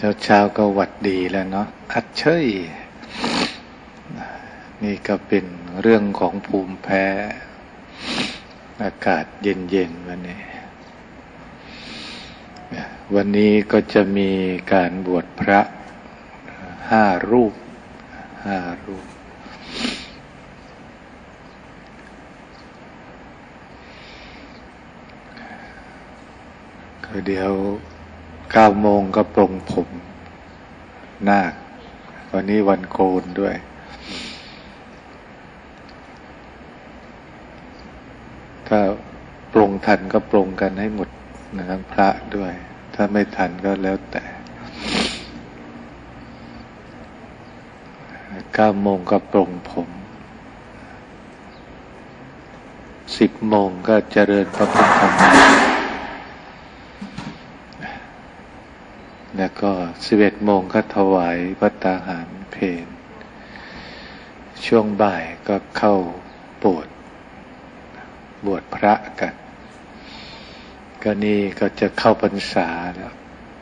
เช้าก็หวัดดีแล้วเนาะอัดเชยนี่ก็เป็นเรื่องของภูมิแพ้อากาศเย็นๆวันนี้ก็จะมีการบวชพระ5 รูปก็เดี๋ยว9 โมงก็ปลงผมนาควันนี้วันโกนด้วยถ้าปลงทันก็ปลงกันให้หมดนะทั้งพระด้วยถ้าไม่ทันก็แล้วแต่9 โมงก็ปลงผม10 โมงก็เจริญพระพุทธมนต์แล้วก็11 โมงก็ถวายภัตตาหารเพลช่วงบ่ายก็เข้าโบสถ์บวชพระกันก็นี่ก็จะเข้าพรรษาแล้ว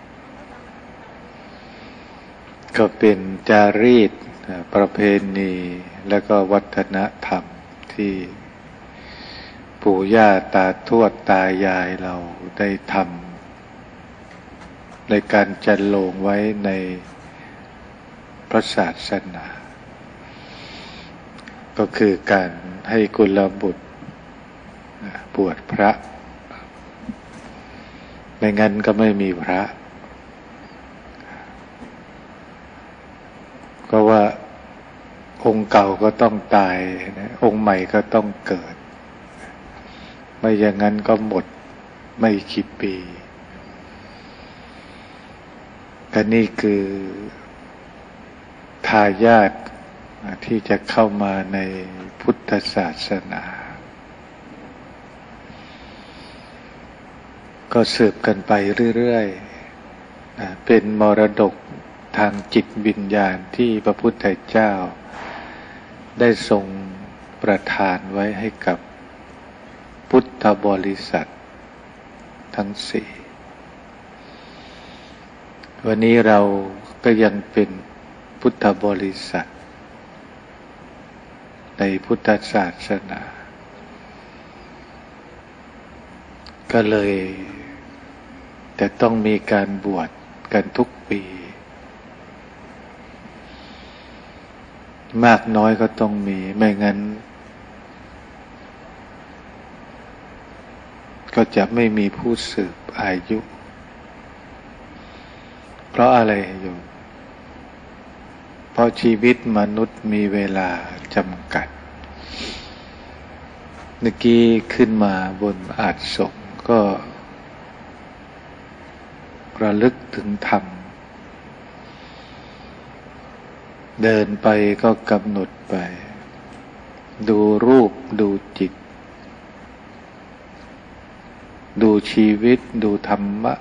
ก็เป็นจารีตประเพณีและก็วัฒนธรรมที่ปู่ย่าตาทวดตายายเราได้ทำในการจัดโลงไว้ในพระศาสนาก็คือการให้กุลบุตรบวชพระไม่งั้นก็ไม่มีพระก็ว่าองค์เก่าก็ต้องตายองค์ใหม่ก็ต้องเกิดไม่อย่างนั้นก็หมดไม่กี่ปีก็นี่คือทายาทที่จะเข้ามาในพุทธศาสนาก็สืบกันไปเรื่อยๆเป็นมรดกทางจิตวิญญาณที่พระพุทธเจ้าได้ทรงประทานไว้ให้กับพุทธบริษัททั้ง4วันนี้เราก็ยังเป็นพุทธบริษัทในพุทธศาสนาก็เลยแต่ต้องมีการบวชกันทุกปีมากน้อยก็ต้องมีไม่งั้นก็จะไม่มีผู้สืบอายุเพราะอะไรโยมเพราะชีวิตมนุษย์มีเวลาจำกัดเมื่อกี้ขึ้นมาบนอาสมก็ระลึกถึงธรรมเดินไปก็กำหนดไปดูรูปดูจิตดูชีวิตดูธรรมะ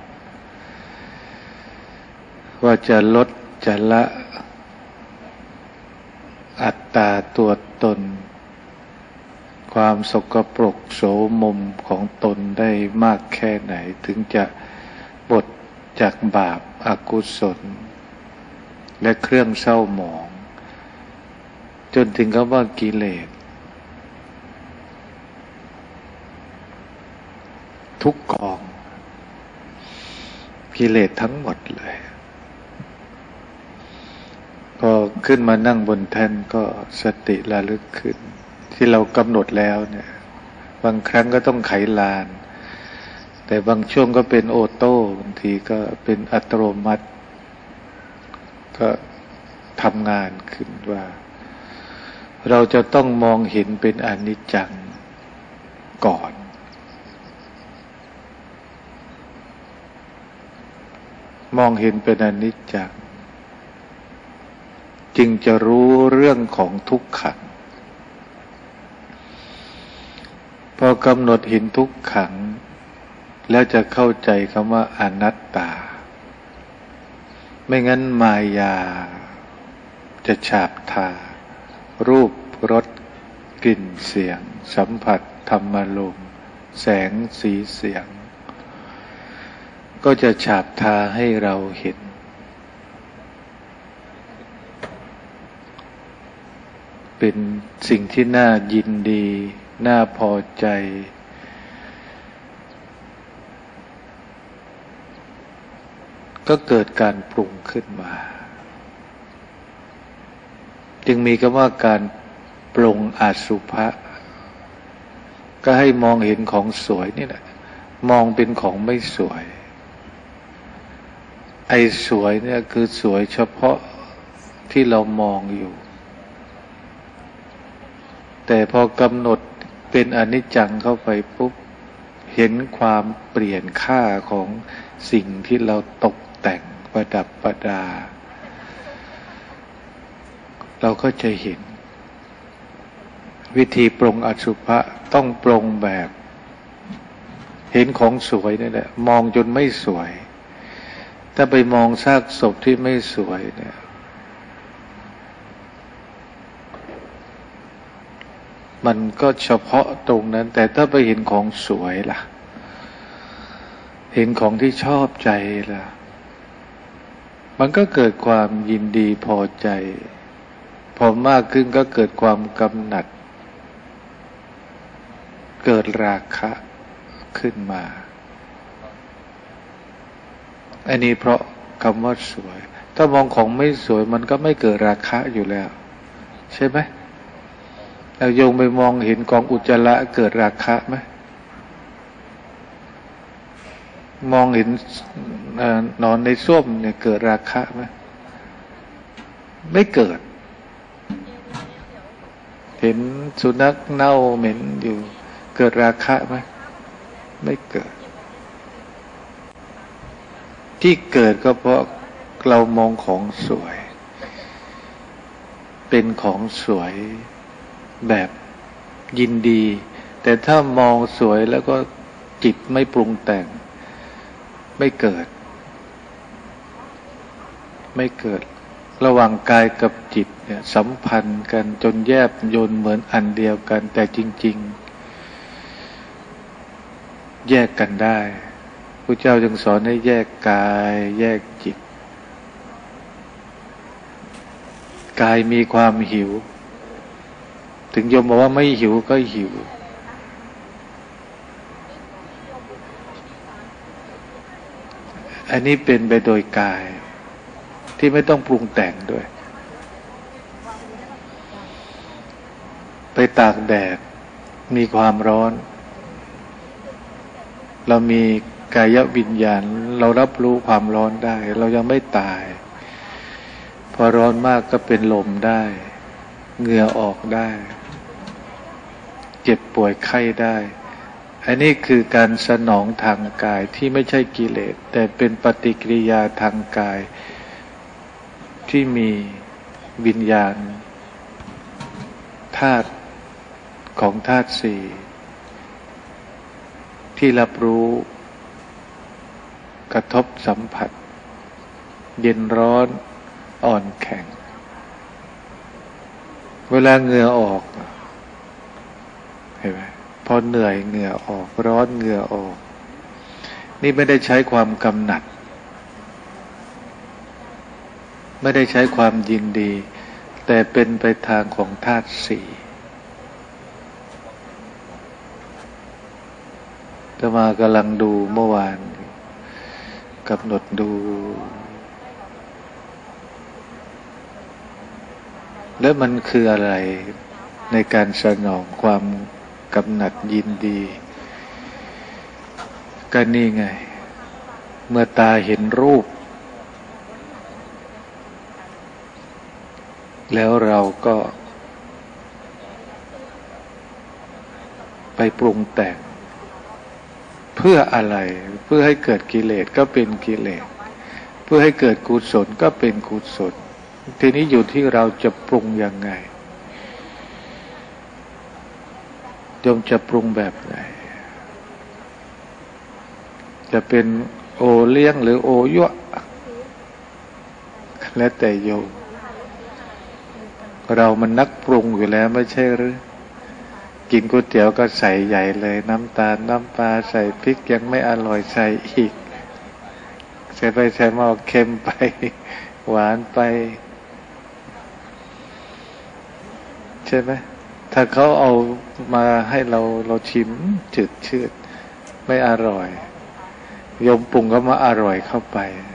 ว่าจะลดจะละอัตตาตัวตนความสกปรกโสมมของตนได้มากแค่ไหนถึงจะบทจากบาปอกุศลและเครื่องเศร้าหมองจนถึงกับว่ากิเลสทุกกองกิเลสทั้งหมดเลยพอขึ้นมานั่งบนแท่นก็สติระลึกขึ้นที่เรากำหนดแล้วเนี่ยบางครั้งก็ต้องไขลานแต่บางช่วงก็เป็นออโต้บางทีก็เป็นอัตโนมัติก็ทำงานขึ้นว่าเราจะต้องมองเห็นเป็นอนิจจังก่อนมองเห็นเป็นอนิจจังจึงจะรู้เรื่องของทุกขังพอกำหนดเห็นทุกขังแล้วจะเข้าใจคำว่าอนัตตาไม่งั้นมายาจะฉาบทารูปรสกลิ่นเสียงสัมผัสธรรมารมณ์แสงสีเสียงก็จะฉาบทาให้เราเห็นเป็นสิ่งที่น่ายินดีน่าพอใจก็เกิดการปรุงขึ้นมาจึงมีคำว่าการปรุงอสุภะก็ให้มองเห็นของสวยนี่แหละมองเป็นของไม่สวยไอ้สวยเนี่ยคือสวยเฉพาะที่เรามองอยู่แต่พอกำหนดเป็นอนิจจังเข้าไปปุ๊บเห็นความเปลี่ยนค่าของสิ่งที่เราตกแต่งประดับประดาเราก็จะเห็นวิธีปรงอสุภะต้องปรงแบบเห็นของสวยนี่แหละมองจนไม่สวยถ้าไปมองซากศพที่ไม่สวยเนี่ยมันก็เฉพาะตรงนั้นแต่ถ้าไปเห็นของสวยล่ะเห็นของที่ชอบใจล่ะมันก็เกิดความยินดีพอใจพอมากขึ้นก็เกิดความกำหนัดเกิดราคะขึ้นมาอันนี้เพราะคำว่าสวยถ้ามองของไม่สวยมันก็ไม่เกิดราคะอยู่แล้วใช่ไหมเราโยงไปมองเห็นกองอุจจาระเกิดราคะไหมมองเห็นนอนในส้วมเนี่ยเกิดราคะไหมไม่เกิดเห็นสุนัขเน่าเหม็นอยู่เกิดราคะไหมไม่เกิดที่เกิดก็เพราะเรามองของสวยเป็นของสวยแบบยินดีแต่ถ้ามองสวยแล้วก็จิตไม่ปรุงแต่งไม่เกิดระหว่างกายกับจิตเนี่ยสัมพันธ์กันจนแยบยลเหมือนอันเดียวกันแต่จริงๆแยกกันได้พระเจ้าจึงสอนให้แยกกายแยกจิตกายมีความหิวถึงโยมบอกว่าไม่หิวก็หิวอันนี้เป็นไปโดยกายที่ไม่ต้องปรุงแต่งด้วยไปตากแดดมีความร้อนเรามีกายวิญญาณเรารับรู้ความร้อนได้เรายังไม่ตายพอร้อนมากก็เป็นลมได้เหงื่อออกได้เจ็บป่วยไข้ได้อันนี้คือการสนองทางกายที่ไม่ใช่กิเลสแต่เป็นปฏิกิริยาทางกายที่มีวิญญาณธาตุของธาตุสี่ที่รับรู้กระทบสัมผัสเย็นร้อนอ่อนแข็งเวลาเหงื่อออกเห็นไหมพอเหนื่อยเหงื่อออกร้อนเหงื่อออกนี่ไม่ได้ใช้ความกำหนัดไม่ได้ใช้ความยินดีแต่เป็นไปทางของธาตุสี่อาตมากำลังดูเมื่อวานกำหนดดูแล้วมันคืออะไรในการสนองความกำหนัดยินดีก็นี่ไงเมื่อตาเห็นรูปแล้วเราก็ไปปรุงแต่งเพื่ออะไรเพื่อให้เกิดกิเลสก็เป็นกิเลสเพื่อให้เกิดกุศลก็เป็นกุศลทีนี้อยู่ที่เราจะปรุงยังไงโยมจะปรุงแบบไหนจะเป็นโอเลี้ยงหรือโอยั่วแล้วแต่โยมเรามันนักปรุงอยู่แล้วไม่ใช่หรือกินก๋วยเตี๋ยวก็ใส่ใหญ่เลยน้ำตาลน้ำปลาใส่พริกยังไม่อร่อยใส่อีกใส่ไปใส่มาเค็มไปหวานไปใช่ไหมถ้าเขาเอามาให้เราชิมจืดชืดไม่อร่อยโยมปรุงก็มาอร่อยเข้าไป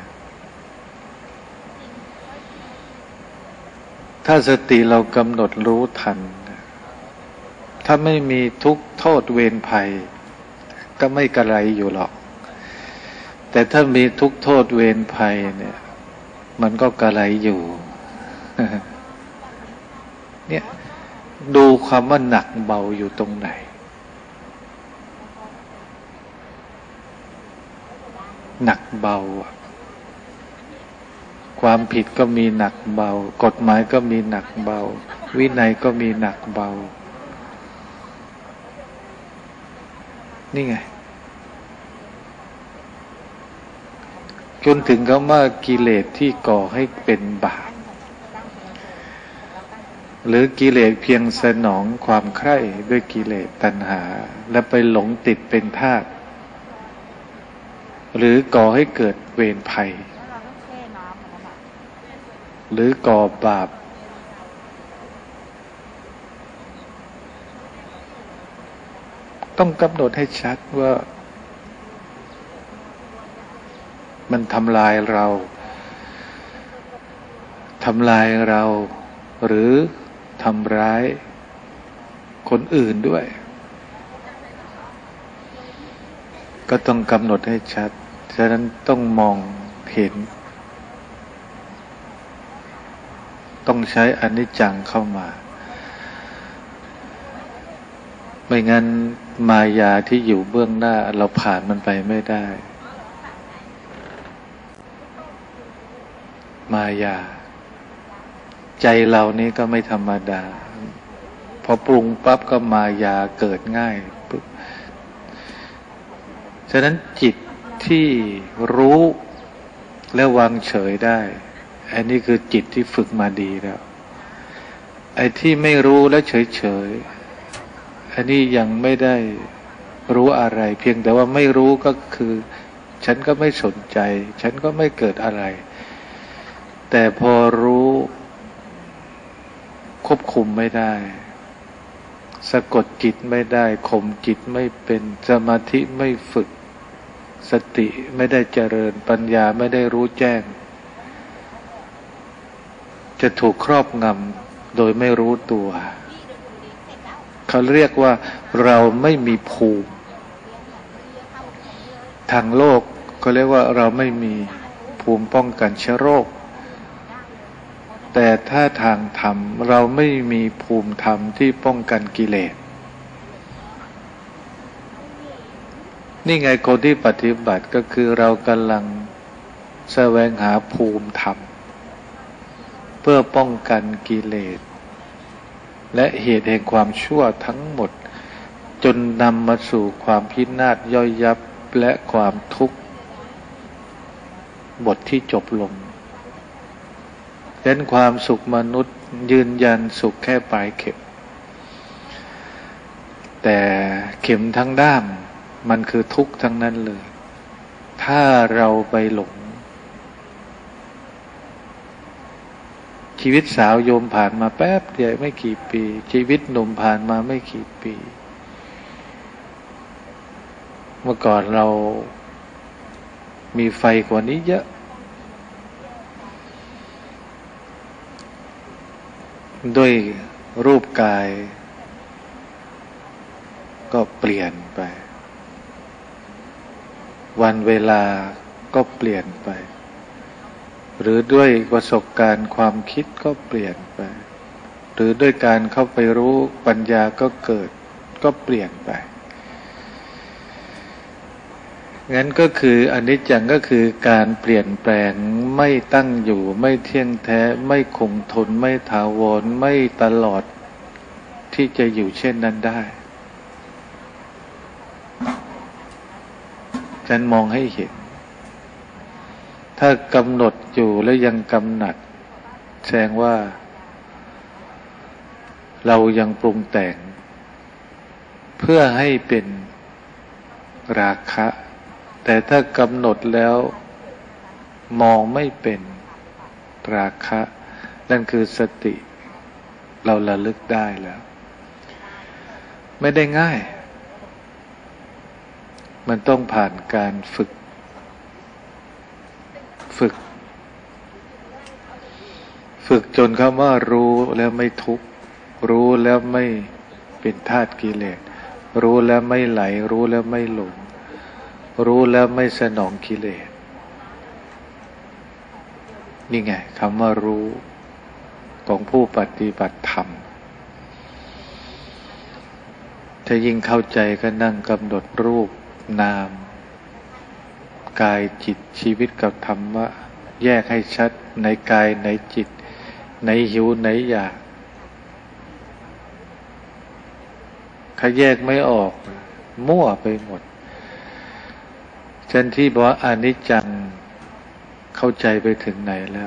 ถ้าสติเรากำหนดรู้ทันถ้าไม่มีทุกข์โทษเวรภัยก็ไม่กระไรอยู่หรอกแต่ถ้ามีทุกข์โทษเวรภัยเนี่ยมันก็กระไรอยู่ เนี่ยดูความว่าหนักเบาอยู่ตรงไหนหนักเบาความผิดก็มีหนักเบากฎหมายก็มีหนักเบาวินัยก็มีหนักเบานี่ไงจนถึงคำว่ากิเลสที่ก่อให้เป็นบาปหรือกิเลสเพียงสนองความใคร่ด้วยกิเลสตัณหาและไปหลงติดเป็นทาสหรือก่อให้เกิดเวรภัยหรือก่อบาปต้องกำหนดให้ชัดว่ามันทำลายเราหรือทำร้ายคนอื่นด้วยก็ต้องกำหนดให้ชัดฉะนั้นต้องมองเห็นต้องใช้อนิจจังเข้ามาไม่งั้นมายาที่อยู่เบื้องหน้าเราผ่านมันไปไม่ได้มายาใจเรานี่ก็ไม่ธรรมดาพอปรุงปั๊บก็มายาเกิดง่ายปุ๊บฉะนั้นจิตที่รู้และวางเฉยได้อันนี้คือจิตที่ฝึกมาดีแล้วไอ้ที่ไม่รู้และเฉยอันนี้ยังไม่ได้รู้อะไรเพียงแต่ว่าไม่รู้ก็คือฉันก็ไม่สนใจฉันก็ไม่เกิดอะไรแต่พอรู้ควบคุมไม่ได้สะกดจิตไม่ได้ข่มจิตไม่เป็นสมาธิไม่ฝึกสติไม่ได้เจริญปัญญาไม่ได้รู้แจ้งจะถูกครอบงำโดยไม่รู้ตัวเขาเรียกว่าเราไม่มีภูมิทางโลกเขาเรียกว่าเราไม่มีภูมิป้องกันเชื้อโรคแต่ถ้าทางธรรมเราไม่มีภูมิธรรมที่ป้องกันกิเลสนี่ไงคนที่ปฏิบัติก็คือเรากำลังแสวงหาภูมิธรรมเพื่อป้องกันกิเลสและเหตุแห่งความชั่วทั้งหมดจนนำมาสู่ความพินาศย่อยยับและความทุกข์บทที่จบลงดังนั้นความสุขมนุษย์ยืนยันสุขแค่ปลายเข็มแต่เข็มทั้งด้ามมันคือทุกข์ทั้งนั้นเลยถ้าเราไปหลงชีวิตสาวโยมผ่านมาแป๊บเดียวไม่กี่ปีชีวิตหนุ่มผ่านมาไม่กี่ปีเมื่อก่อนเรามีไฟกว่านี้เยอะด้วยรูปกายก็เปลี่ยนไปวันเวลาก็เปลี่ยนไปหรือด้วยประสบการณ์ความคิดก็เปลี่ยนไปหรือด้วยการเข้าไปรู้ปัญญาก็เกิดก็เปลี่ยนไปงั้นก็คืออนิจจังก็คือการเปลี่ยนแปลงไม่ตั้งอยู่ไม่เที่ยงแท้ไม่คงทนไม่ถาวรไม่ตลอดที่จะอยู่เช่นนั้นได้ฉันมองให้เห็นถ้ากำหนดอยู่แล้วยังกำหนัดแสดงว่าเรายังปรุงแต่งเพื่อให้เป็นราคะแต่ถ้ากำหนดแล้วมองไม่เป็นราคะนั่นคือสติเราระลึกได้แล้วไม่ได้ง่ายมันต้องผ่านการฝึกจนคำว่ารู้แล้วไม่ทุกข์รู้แล้วไม่เป็นธาตุกิเลสรู้แล้วไม่ไหลรู้แล้วไม่หลงรู้แล้วไม่สนองกิเลสนี่ไงคำว่ารู้ของผู้ปฏิบัติธรรมถ้ายิ่งเข้าใจก็นั่งกำหนดรูปนามกายจิตชีวิตกับธรรมะแยกให้ชัดในกายในจิตในหิวในอยากถ้าแยกไม่ออกมั่วไปหมดฉะนั้นที่บอกว่าอนิจจังเข้าใจไปถึงไหนแล้ว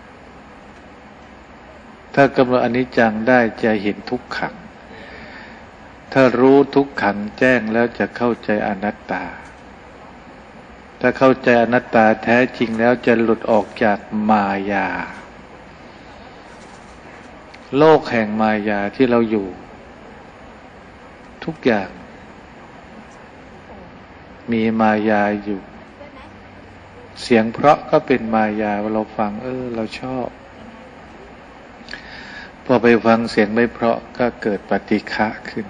ถ้ากำหนดอนิจจังได้จะเห็นทุกขังถ้ารู้ทุกขังแจ้งแล้วจะเข้าใจอนัตตาถ้าเข้าใจอนัตตาแท้จริงแล้วจะหลุดออกจากมายาโลกแห่งมายาที่เราอยู่ทุกอย่างมีมายาอยู่เสียงเพราะก็เป็นมายาเราฟังเราชอบพอไปฟังเสียงไม่เพราะก็เกิดปฏิฆะขึ้น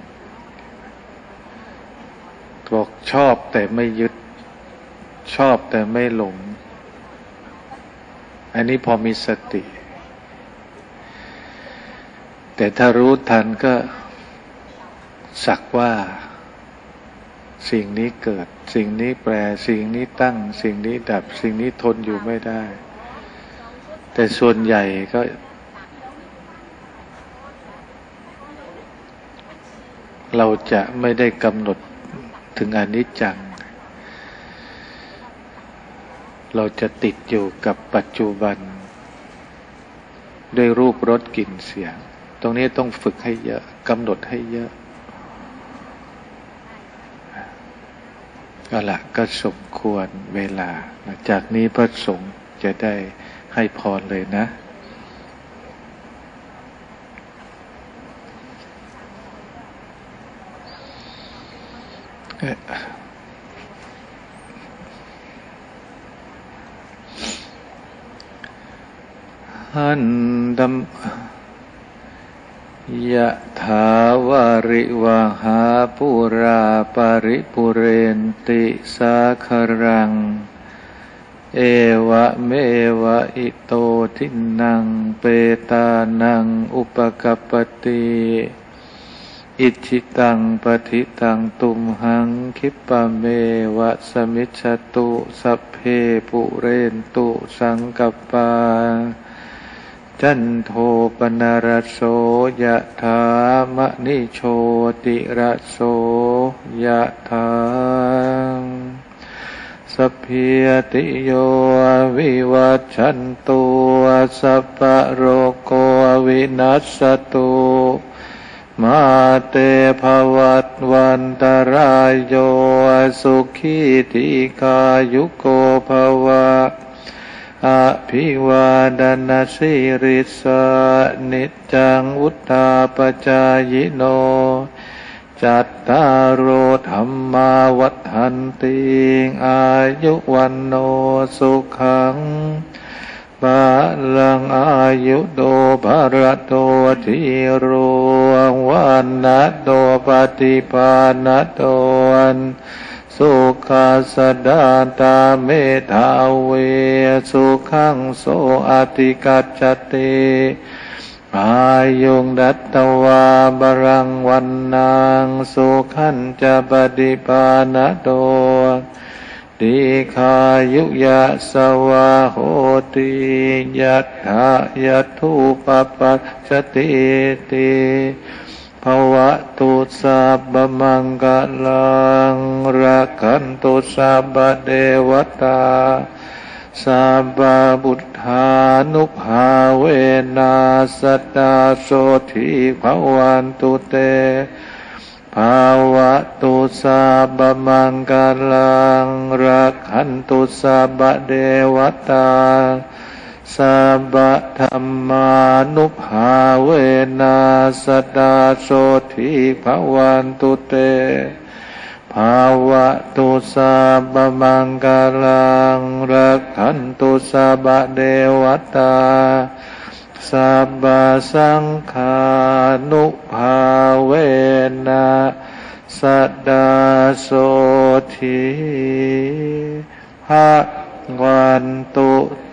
บอกชอบแต่ไม่ยึดชอบแต่ไม่หลงอันนี้พอมีสติแต่ถ้ารู้ทันก็สักว่าสิ่งนี้เกิดสิ่งนี้แปรสิ่งนี้ตั้งสิ่งนี้ดับสิ่งนี้ทนอยู่ไม่ได้แต่ส่วนใหญ่ก็เราจะไม่ได้กำหนดถึงอนิจจังเราจะติดอยู่กับปัจจุบันด้วยรูปรสกลิ่นเสียงตรงนี้ต้องฝึกให้เยอะกำหนดให้เยอะเอาละก็สมควรเวลาจากนี้พระสงฆ์จะได้ให้พรเลยนะหันดัมยะถาวาริวหาปุราปาริปุเรนติสาคารังเอวะเมวะอิโตทินังเปตานังอุปกัปปติอิจิตังปฏิตังตุมหังคิปะเมวะสมิจฉตุสัพเพปุเรนตุสังกัปปาจันโทปนารโสยะถามณิโชติระโสยะถาสัพพิติโยวิวัชชันตุสัพพะโรโควินัสสตุมาเตภวัตวันตรายโยสุขีทีกายุโกภวะอภิวาดนาสิริสานิจจังวุฒาปจายโนจัตตารโอธรรมาวัฏฏันติอายุวันโนสุขังบาลังอายุโดภรโตทิโรวันนะโตปฏิภาณโตสุขาสดาตาเมธาเวสุขังโสอติกัจจติอายุงดัตตวาบรังวันนางสุขันจะปฏิปานโตดีคายุยะสวะโหติยัตถะยัตถุปปัสสติติภวะตุสัพพมังคลังรักขันตุสัพพเทวตาสัพพพุทธานุภาเวนัสสตาโสทิภวันตุเตภาวะตุสัพพมังคลังรักขันตุสัพพเทวตาสัพพะธัมมานุภาเวนัสสดาโสทิภวันตุเตภาวะตุสัพพมังคลังรักขันตุสัพพะเทวตาสัพพะสังฆานุภาเวนะสัตตาโสทิภวันตุเต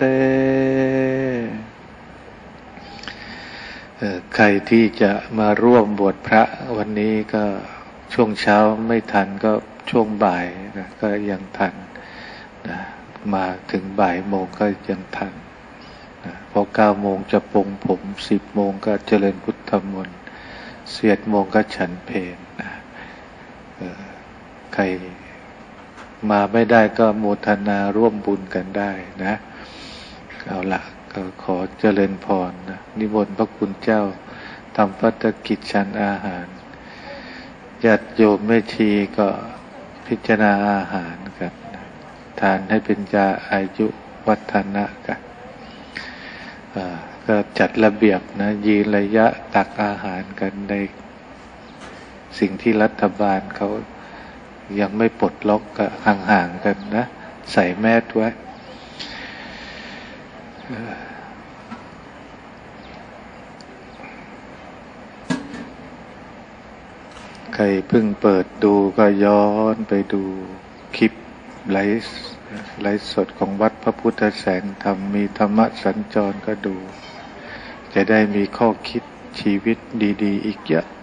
ใครที่จะมาร่วมบวชพระวันนี้ก็ช่วงเช้าไม่ทันก็ช่วงบ่ายนะก็ยังทันนะมาถึงบ่ายโมงก็ยังทันนะพอ9 โมงจะปลงผม10 โมงก็เจริญพุทธมนต์11 โมงก็ฉันเพลนะใครมาไม่ได้ก็โมทนาร่วมบุญกันได้นะเอาละก็ขอเจริญพรนะนิมนต์พระคุณเจ้าทำภัตกิจฉันอาหารญาติโยมแม่ชีก็พิจารณาอาหารกันทานให้เป็นยาอายุวัฒนะกันก็จัดระเบียบนะยืนระยะตักอาหารกันในสิ่งที่รัฐบาลเขายังไม่ปลดล็อกก็ห่างๆกันนะใส่แมสไว้ใครเพิ่งเปิดดูก็ย้อนไปดูคลิปไลฟ์สดของวัดพระพุทธแสงธรรมมีธรรมะสัญจรก็ดูจะได้มีข้อคิดชีวิตดีๆอีกเยอะ